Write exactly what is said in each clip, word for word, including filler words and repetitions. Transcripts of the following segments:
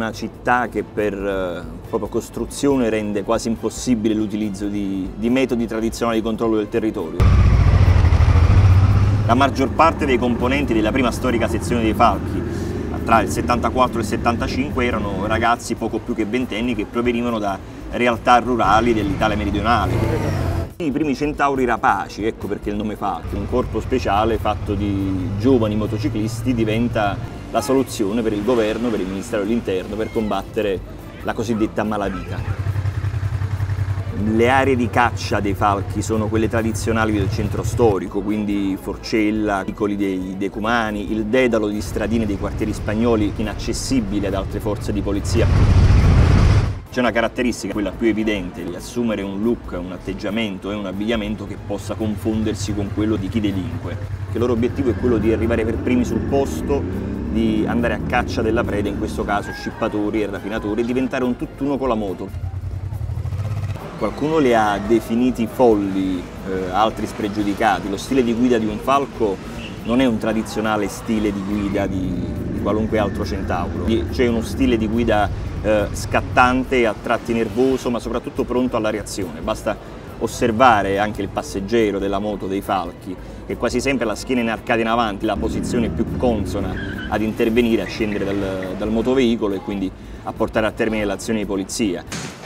una città che per eh, proprio costruzione rende quasi impossibile l'utilizzo di, di metodi tradizionali di controllo del territorio. La maggior parte dei componenti della prima storica sezione dei Falchi, tra il settantaquattro e il settantacinque, erano ragazzi poco più che ventenni che provenivano da realtà rurali dell'Italia meridionale. I primi centauri rapaci, ecco perché il nome Falchi, un corpo speciale fatto di giovani motociclisti, diventa la soluzione per il governo, per il Ministero dell'Interno, per combattere la cosiddetta malavita. Le aree di caccia dei falchi sono quelle tradizionali del centro storico, quindi Forcella, Vicoli dei Decumani, il dedalo di stradine dei quartieri spagnoli inaccessibili ad altre forze di polizia. C'è una caratteristica, quella più evidente, di assumere un look, un atteggiamento e un abbigliamento che possa confondersi con quello di chi delinque. Il loro obiettivo è quello di arrivare per primi sul posto, di andare a caccia della preda, in questo caso scippatori e rapinatori, e diventare un tutt'uno con la moto. Qualcuno li ha definiti folli, eh, altri spregiudicati. Lo stile di guida di un falco non è un tradizionale stile di guida di, di qualunque altro centauro. C'è uno stile di guida eh, scattante, a tratti nervoso, ma soprattutto pronto alla reazione. Basta osservare anche il passeggero della moto dei falchi, che quasi sempre ha la schiena inarcata in avanti, la posizione più consona ad intervenire, a scendere dal, dal motoveicolo e quindi a portare a termine l'azione di polizia.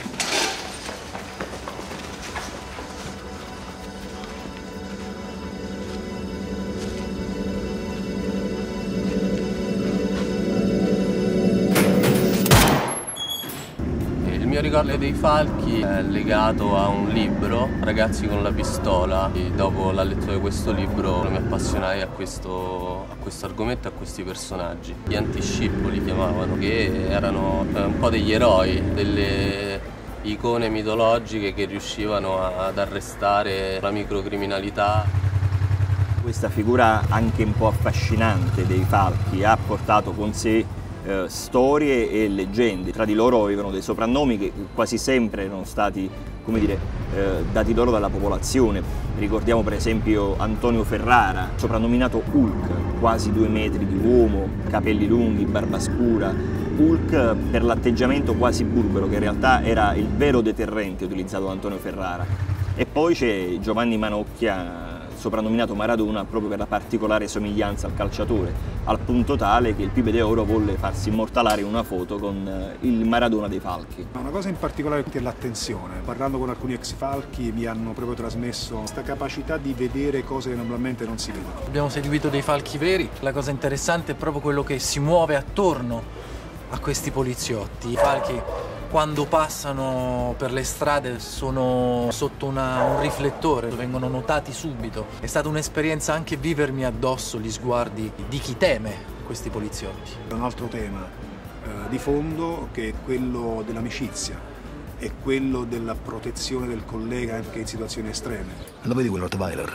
Il mio ricordo dei falchi è legato a un libro, Ragazzi con la pistola, e dopo la lettura di questo libro mi appassionai a questo, a questo argomento e a questi personaggi. Gli anti-scippo li chiamavano, che erano un po' degli eroi, delle icone mitologiche che riuscivano ad arrestare la microcriminalità. Questa figura anche un po' affascinante dei falchi ha portato con sé Eh, storie e leggende. Tra di loro avevano dei soprannomi che quasi sempre erano stati, come dire, eh, dati loro dalla popolazione. Ricordiamo per esempio Antonio Ferrara, soprannominato Hulk, quasi due metri di uomo, capelli lunghi, barba scura. Hulk per l'atteggiamento quasi burbero, che in realtà era il vero deterrente utilizzato da Antonio Ferrara. E poi c'è Giovanni Manocchia, soprannominato Maradona, proprio per la particolare somiglianza al calciatore, al punto tale che il Pibe d'Oro volle farsi immortalare in una foto con il Maradona dei falchi. Una cosa in particolare è l'attenzione. Parlando con alcuni ex falchi mi hanno proprio trasmesso questa capacità di vedere cose che normalmente non si vedono. Abbiamo seguito dei falchi veri, la cosa interessante è proprio quello che si muove attorno a questi poliziotti. I falchi, quando passano per le strade, sono sotto una, un riflettore, vengono notati subito. È stata un'esperienza anche vivermi addosso gli sguardi di chi teme questi poliziotti. Un altro tema eh, di fondo, che è quello dell'amicizia e quello della protezione del collega anche in situazioni estreme. Lo vedi quel Rottweiler?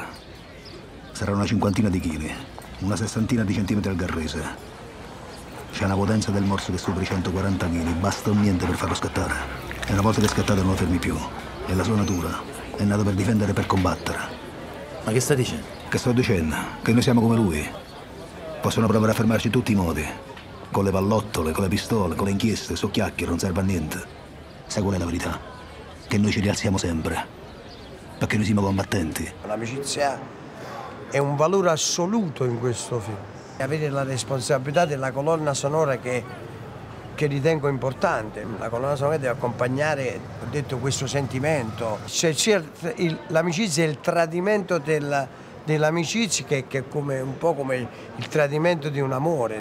Sarà una cinquantina di chili, una sessantina di centimetri al garrese. C'è una potenza del morso che supera i centoquaranta chili, basta un niente per farlo scattare. E una volta che è scattato non lo fermi più. È la sua natura, è nato per difendere e per combattere. Ma che sta dicendo? Che sto dicendo? Che noi siamo come lui. Possono provare a fermarci in tutti i modi. Con le pallottole, con le pistole, con le inchieste, so chiacchiere, non serve a niente. Sai qual è la verità? Che noi ci rialziamo sempre. Perché noi siamo combattenti. L'amicizia è un valore assoluto in questo film. Avere la responsabilità della colonna sonora che, che ritengo importante. La colonna sonora deve accompagnare, ho detto, questo sentimento. Cioè, l'amicizia è il tradimento del, dell'amicizia che, che è come, un po' come il, il tradimento di un amore.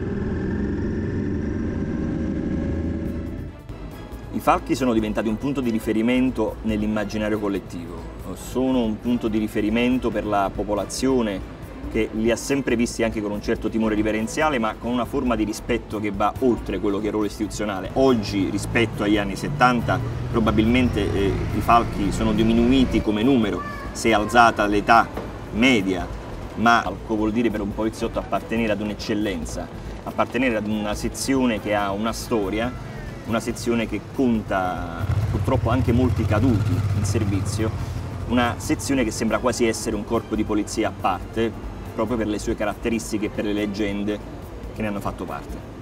I falchi sono diventati un punto di riferimento nell'immaginario collettivo. Sono un punto di riferimento per la popolazione, che li ha sempre visti anche con un certo timore riverenziale, ma con una forma di rispetto che va oltre quello che è il ruolo istituzionale. Oggi, rispetto agli anni settanta, probabilmente eh, i falchi sono diminuiti come numero, si è alzata l'età media, ma falco vuol dire per un poliziotto appartenere ad un'eccellenza, appartenere ad una sezione che ha una storia, una sezione che conta purtroppo anche molti caduti in servizio, una sezione che sembra quasi essere un corpo di polizia a parte, proprio per le sue caratteristiche e per le leggende che ne hanno fatto parte.